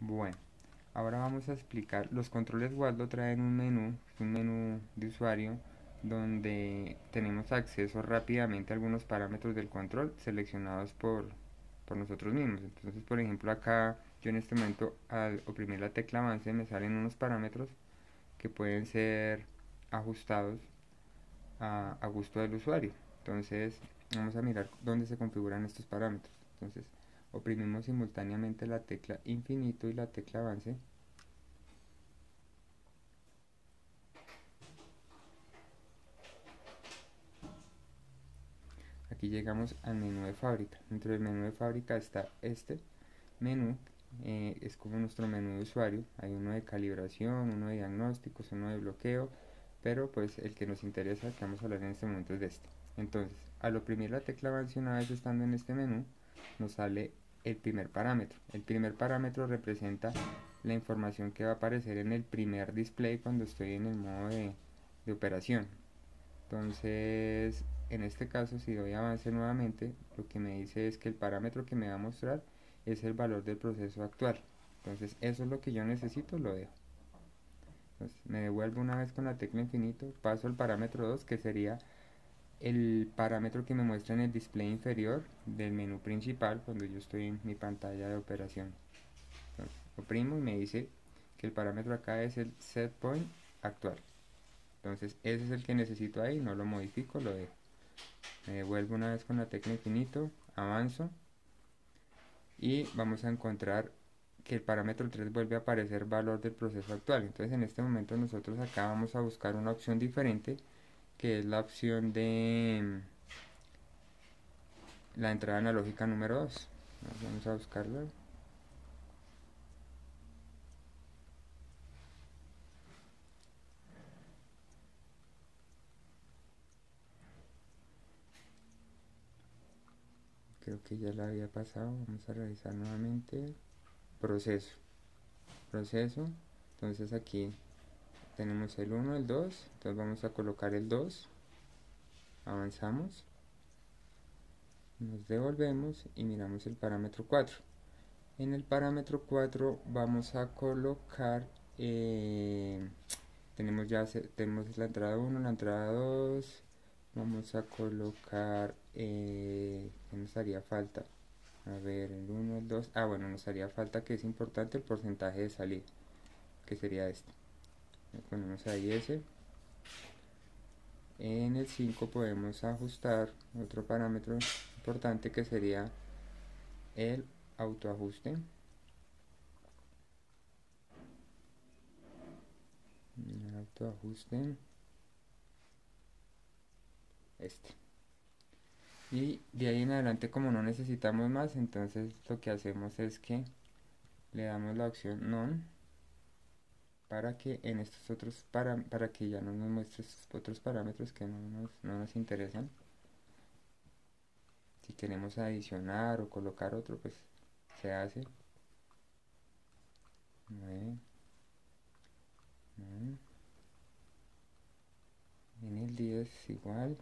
Bueno, ahora vamos a explicar. Los controles Waldo traen un menú de usuario donde tenemos acceso rápidamente a algunos parámetros del control seleccionados por nosotros mismos. Entonces, por ejemplo, acá yo en este momento al oprimir la tecla avance me salen unos parámetros que pueden ser ajustados a gusto del usuario. Entonces, vamos a mirar dónde se configuran estos parámetros. Entonces, oprimimos simultáneamente la tecla infinito y la tecla avance. Aquí llegamos al menú de fábrica. Dentro del menú de fábrica está este menú, es como nuestro menú de usuario. Hay uno de calibración, uno de diagnósticos, uno de bloqueo, pero pues el que nos interesa, que vamos a hablar en este momento, es de este. Entonces, al oprimir la tecla avance una vez estando en este menú, nos sale el primer parámetro. El primer parámetro representa la información que va a aparecer en el primer display cuando estoy en el modo de operación. Entonces, en este caso, si doy avance nuevamente, lo que me dice es que el parámetro que me va a mostrar es el valor del proceso actual. Entonces, eso es lo que yo necesito, lo dejo. Entonces, me devuelvo una vez con la tecla infinito, paso al parámetro 2, que sería el parámetro que me muestra en el display inferior del menú principal cuando yo estoy en mi pantalla de operación. Entonces, oprimo y me dice que el parámetro acá es el set point actual. Entonces ese es el que necesito ahí, no lo modifico, lo dejo. Me devuelvo una vez con la tecla infinito, avanzo y vamos a encontrar que el parámetro 3 vuelve a aparecer valor del proceso actual. Entonces en este momento nosotros acá vamos a buscar una opción diferente, que es la opción de la entrada analógica número 2. Vamos a buscarla. Creo que ya la había pasado. Vamos a revisar nuevamente. Proceso. Entonces aquí tenemos el 1, el 2. Entonces vamos a colocar el 2. Avanzamos. Nos devolvemos y miramos el parámetro 4. En el parámetro 4 vamos a colocar, tenemos la entrada 1, la entrada 2, vamos a colocar, ¿qué nos haría falta? A ver, el 1, el 2, bueno, nos haría falta, que es importante, el porcentaje de salida, que sería este. Le ponemos ahí ese. En el 5 podemos ajustar otro parámetro importante, que sería el autoajuste. El autoajuste, este. Y de ahí en adelante, como no necesitamos más, entonces lo que hacemos es que le damos la opción None, para que en estos otros para que ya no nos muestre estos otros parámetros que no nos interesan. Si queremos adicionar o colocar otro, pues se hace. 9, 9. En el 10 igual.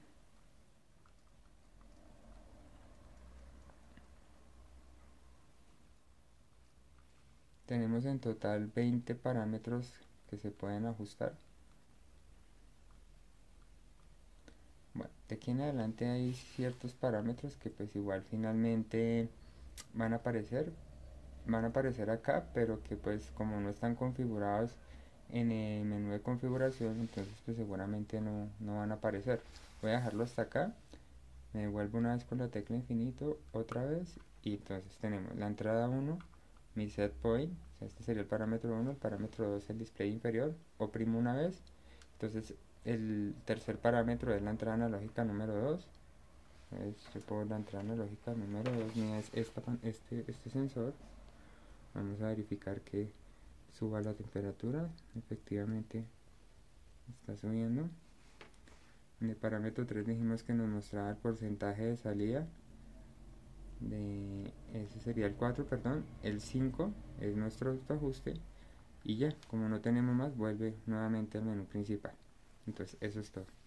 Tenemos en total 20 parámetros que se pueden ajustar. Bueno, de aquí en adelante hay ciertos parámetros que pues igual finalmente van a aparecer acá, pero que pues como no están configurados en el menú de configuración, entonces pues seguramente no van a aparecer. Voy a dejarlo hasta acá, me devuelvo una vez con la tecla infinito, otra vez, y entonces tenemos la entrada 1, mi set point, o sea, este sería el parámetro 1, el parámetro 2 el display inferior, oprimo una vez, entonces el tercer parámetro es la entrada analógica número 2. Yo pongo la entrada analógica número 2, mía es este sensor. Vamos a verificar que suba la temperatura. Efectivamente está subiendo. En el parámetro 3 dijimos que nos mostraba el porcentaje de salida. Ese sería el 4, perdón. El 5 es nuestro autoajuste. Y ya, como no tenemos más, vuelve nuevamente al menú principal. Entonces eso es todo.